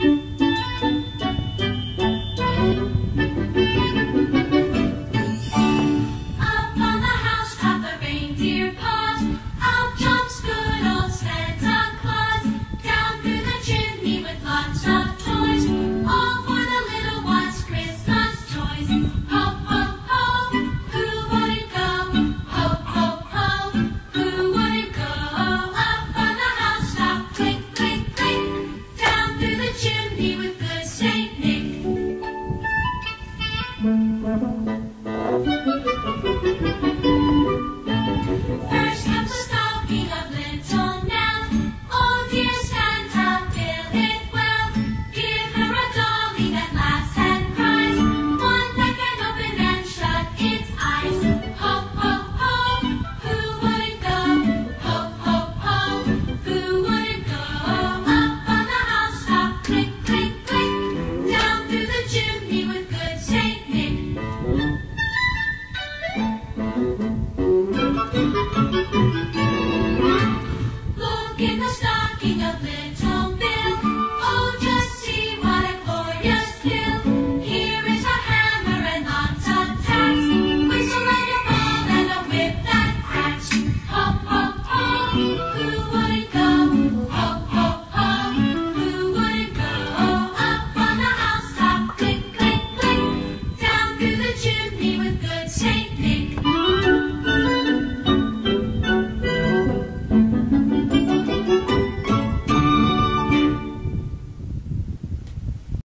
Up on the housetop the reindeer paws. Out jumps good old Santa Claus. Down through the chimney with lots of toys. All for the little ones' Christmas toys. Ho, ho, ho, who wouldn't go? Ho, ho, ho, who wouldn't go? Up on the housetop, click, click, click. Down through the chimney with good Saint Nick. First comes a stocking of little Nell. Oh dear Santa, fill it well. Give her a dolly that laughs and cries, one that can open and shut its eyes. Ho, ho, ho, who wouldn't go? Ho, ho, ho, who wouldn't go? Up on the housetop, click, click, click. Down through the chimney with good Saint Nick. Look in the stocking of little